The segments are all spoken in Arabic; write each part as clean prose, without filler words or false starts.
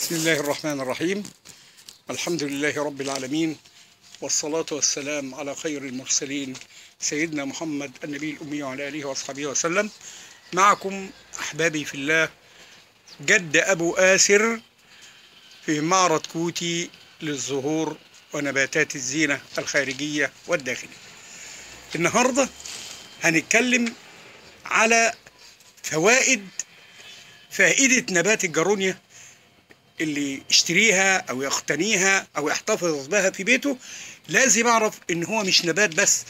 بسم الله الرحمن الرحيم. الحمد لله رب العالمين، والصلاة والسلام على خير المرسلين سيدنا محمد النبي الأمي وعلى آله وأصحابه وسلم. معكم أحبابي في الله جد أبو آسر في معرض كوتي للزهور ونباتات الزينة الخارجية والداخلية. النهاردة هنتكلم على فائدة نبات الجارونيا اللي يشتريها أو يقتنيها أو يحتفظ بها في بيته. لازم يعرف إن هو مش نبات بس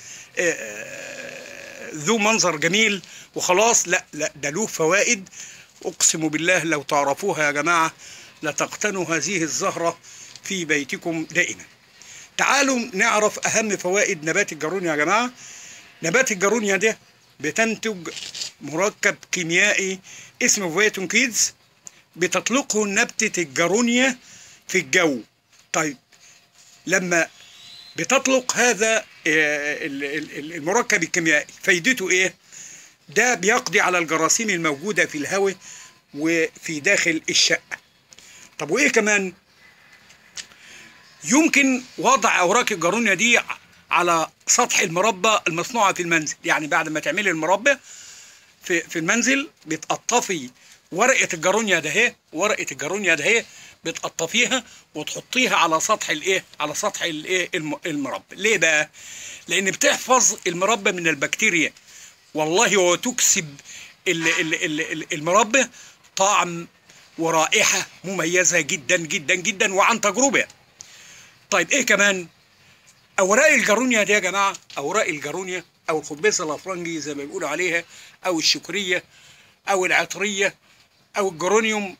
ذو منظر جميل وخلاص، لا ده له فوائد. أقسم بالله لو تعرفوها يا جماعة لتقتنوا هذه الزهرة في بيتكم دائما. تعالوا نعرف أهم فوائد نبات الجارونيا يا جماعة. نبات الجارونيا ده بتنتج مركب كيميائي اسمه فيتون كيدز، بتطلقه نبتة الجارونيا في الجو. طيب لما بتطلق هذا المركب الكيميائي فايدته ايه؟ ده بيقضي على الجراثيم الموجودة في الهواء وفي داخل الشقة. طب وايه كمان؟ يمكن وضع اوراق الجارونيا دي على سطح المربى المصنوعة في المنزل. يعني بعد ما تعملي المربى في المنزل بتقطفي ورقة الجارونيا ده بتقطفيها وتحطيها على سطح المربى. ليه بقى؟ لأن بتحفظ المربى من البكتيريا، والله وتكسب المربى طعم ورائحة مميزة جدا جدا جدا وعن تجربة. طيب ايه كمان؟ اوراق الجارونيا دي يا جماعة، اوراق الجارونيا او الخبيزة الافرنجي زي ما بيقولوا عليها، او الشكرية او العطرية او الجرونيوم،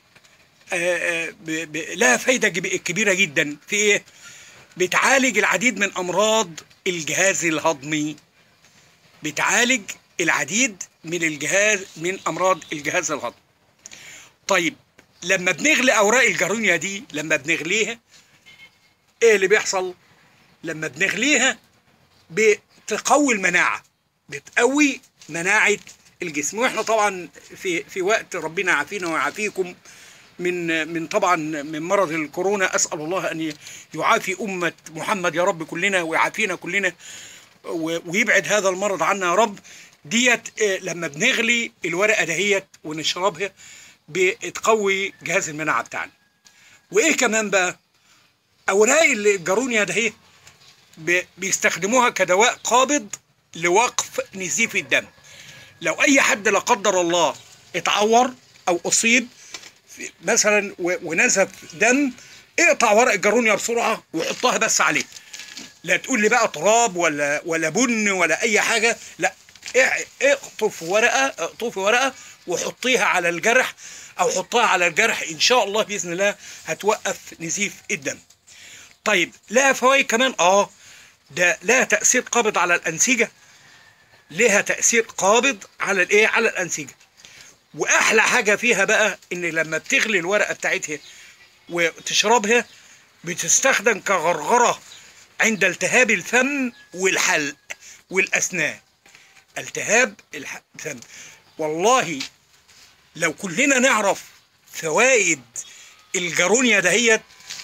لها فايدة كبيرة جدا في ايه؟ بتعالج العديد من امراض الجهاز الهضمي. بتعالج العديد من امراض الجهاز الهضمي. طيب لما بنغلي اوراق الجارونيا دي، لما بنغليها ايه اللي بيحصل؟ لما بنغليها بتقوي المناعة، بتقوي مناعة الجسم. واحنا طبعا في وقت ربنا يعافينا ويعافيكم من طبعا من مرض الكورونا. اسال الله ان يعافي امه محمد يا رب كلنا ويعافينا كلنا ويبعد هذا المرض عنا يا رب. ديت لما بنغلي الورقه دهيت ونشربها بتقوي جهاز المناعه بتاعنا. وايه كمان بقى؟ اوراق الجارونيا دهيت بيستخدموها كدواء قابض لوقف نزيف الدم. لو اي حد لا قدر الله اتعور او اصيب مثلا ونزف دم، اقطع ورق الجارونيا بسرعه وحطها بس عليه. لا تقول لي بقى تراب ولا بن ولا اي حاجه، لا، اقطفي ورقه وحطيها على الجرح او حطها على الجرح، ان شاء الله باذن الله هتوقف نزيف الدم. طيب لها فوائد كمان. ده لها تاثير قابض على الانسجه، لها تأثير قابض على على الأنسجة. وأحلى حاجة فيها بقى إن لما بتغلي الورقة بتاعتها وتشربها بتستخدم كغرغرة عند التهاب الفم والحلق والأسنان. التهاب الفم، والله لو كلنا نعرف فوائد الجارونيا دهيت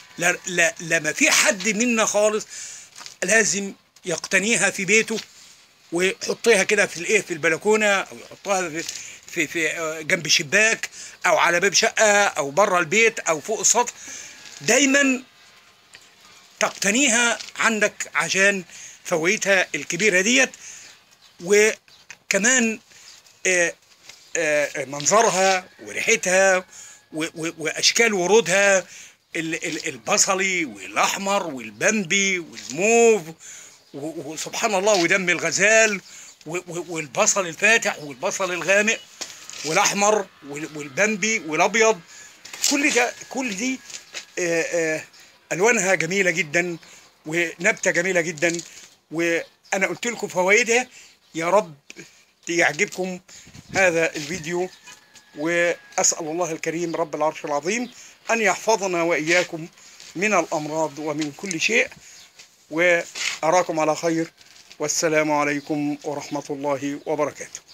لما في حد منا خالص لازم يقتنيها في بيته ويحطيها كده في البلكونه، او يحطها في جنب شباك او على باب شقه او بره البيت او فوق السطح. دايما تقتنيها عندك عشان فوائدها الكبيره ديت. وكمان منظرها وريحتها واشكال ورودها، البصلي والاحمر والبامبي والموف وسبحان الله ودم الغزال والبصل الفاتح والبصل الغامق والاحمر والبامبي والابيض. كل دي الوانها جميله جدا ونبته جميله جدا. وانا قلت لكم فوائدها، يا رب يعجبكم هذا الفيديو. واسال الله الكريم رب العرش العظيم ان يحفظنا واياكم من الامراض ومن كل شيء. وأراكم على خير، والسلام عليكم ورحمة الله وبركاته.